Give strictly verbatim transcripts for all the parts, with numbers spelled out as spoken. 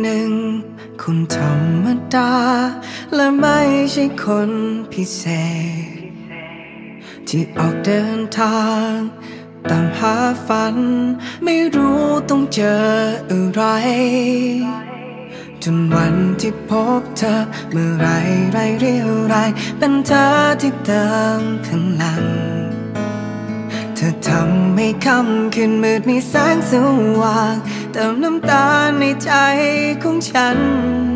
หนึ่งคนธรรมดาและไม่ใช่คนพิเศษที่ออกเดินทางตามหาฝันไม่รู้ต้องเจออะไรจนวันที่พบเธอเมื่อไรไรเรียวไรเป็นเธอที่เติมพลังเธอทำให้ค่ำคืนมืดมีแสงสว่างเติมน้ำตาในใจของฉัน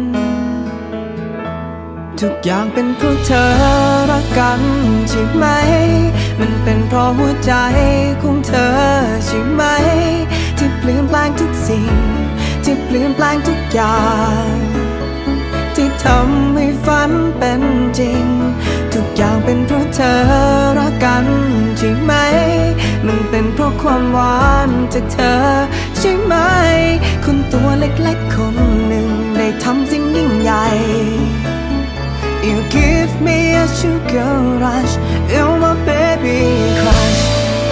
ทุกอย่างเป็นเพราะเธอรักกันใช่ไหมมันเป็นเพราะหัวใจของเธอใช่ไหมที่เปลี่ยนแปลงทุกสิ่งที่เปลี่ยนแปลงทุกอย่างที่ทำให้ฝันเป็นจริงทุกอย่างเป็นเพราะเธอรักกันใช่ไหมมันเป็นเพราะความหวานจากเธอใช่ไหมคนตัวเล็กๆคนหนึ่งได้ทำสิ่งยิ่งใหญ่ You give me a sugar rush You're my baby crush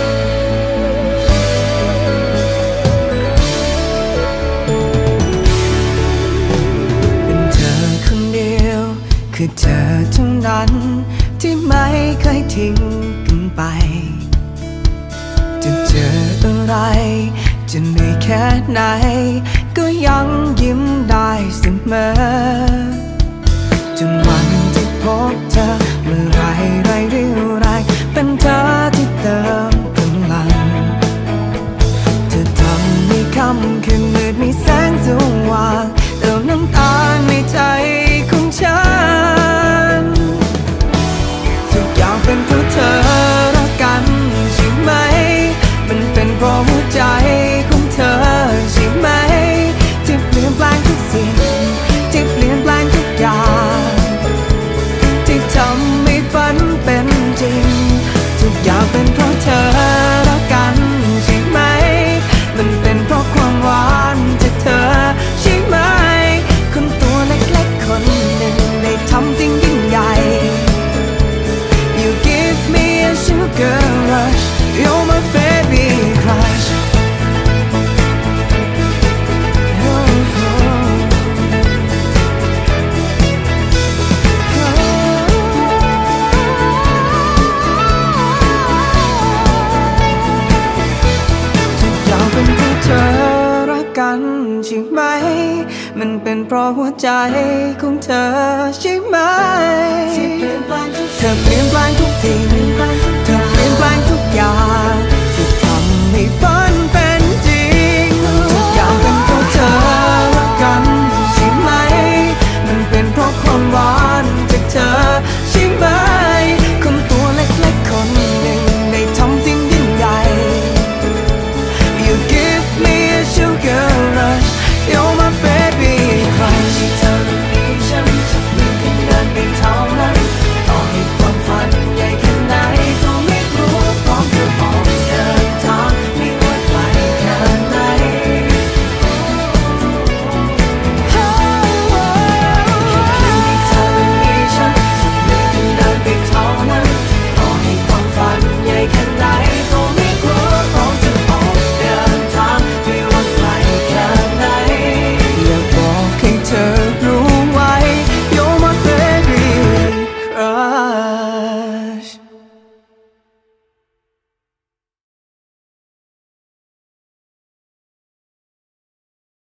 เป็นเธอคนเดียวคือเธอเท่านั้นที่ไม่เคยทิ้งกันไปจะเจออะไรจะเหนื่อยแค่ไหนก็ยังยิ้มได้เสมอจนวันที่พบเธอเมื่อไรไรเรียวไรเป็นเธอที่เติมพลังเธอทำให้ค่ำคืนมืดมีแสงสว่างเติมน้ำตาในใจของฉันทุกอย่างเป็นเพราะเธอรักกันใช่ไหมมันเป็นเพราะหัวใจของเธอใช่ไหมที่เปลี่ยนแปลงทุกสิ่งที่เปลี่ยนแปลงทุกอย่างที่ทำให้ฝันเป็นจริงทุกอย่างเป็นเพราะเธอรักกันใช่ไหมมันเป็นเพราะความหวานจากเธอใช่ไหมคนตัวเล็กๆคนหนึ่งได้ทำสิ่งยิ่งใหญ่ You give me a sugar rush You're my baby crushเธอรักกันใช่ไหมมันเป็นเพราะหัวใจของเธอใช่ไหมเธอเปลี่ยนแปลงทุกสิ่งเธอเปลี่ยนแปลงทุกอย่าง